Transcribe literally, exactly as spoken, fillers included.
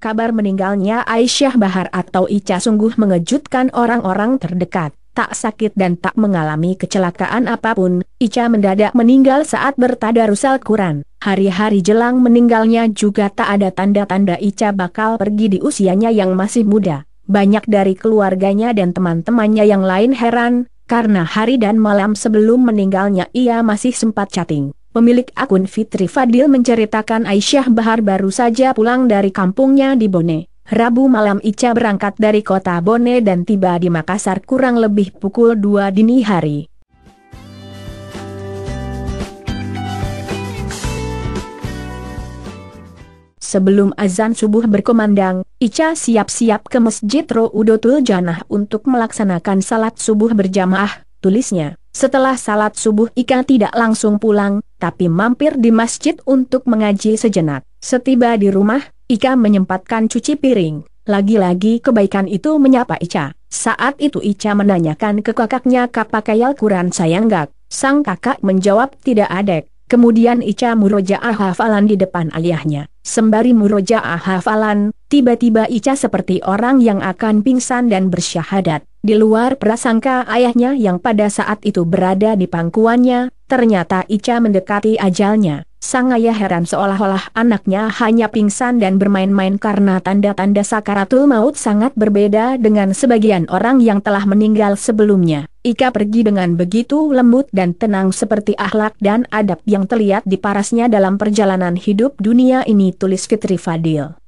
Kabar meninggalnya Aisyah Bahar atau Ica sungguh mengejutkan orang-orang terdekat. Tak sakit dan tak mengalami kecelakaan apapun, Ica mendadak meninggal saat bertadarus Al-Quran. Hari-hari jelang meninggalnya juga tak ada tanda-tanda Ica bakal pergi di usianya yang masih muda. Banyak dari keluarganya dan teman-temannya yang lain heran, karena hari dan malam sebelum meninggalnya ia masih sempat chatting. Pemilik akun Fitri Fadil menceritakan Aisyah Bahar baru saja pulang dari kampungnya di Bone. Rabu malam Ica berangkat dari kota Bone dan tiba di Makassar kurang lebih pukul dua dini hari. Sebelum azan subuh berkumandang, Ica siap-siap ke Masjid Roudatul Jannah untuk melaksanakan salat subuh berjamaah, tulisnya. Setelah salat subuh Ica tidak langsung pulang, tapi mampir di masjid untuk mengaji sejenak. Setiba di rumah, Ica menyempatkan cuci piring. Lagi-lagi kebaikan itu menyapa Ica. Saat itu Ica menanyakan ke kakaknya kapakai Al-Quran sayang gak? Sang kakak menjawab tidak adek. Kemudian Ica murojaah hafalan di depan ayahnya. Sembari murojaah hafalan, tiba-tiba Ica seperti orang yang akan pingsan dan bersyahadat. Di luar prasangka ayahnya yang pada saat itu berada di pangkuannya, ternyata Ica mendekati ajalnya. Sang ayah heran seolah-olah anaknya hanya pingsan dan bermain-main karena tanda-tanda sakaratul maut sangat berbeda dengan sebagian orang yang telah meninggal sebelumnya. Ica pergi dengan begitu lembut dan tenang seperti akhlak dan adab yang terlihat di parasnya dalam perjalanan hidup dunia ini, tulis Fitri Fadil.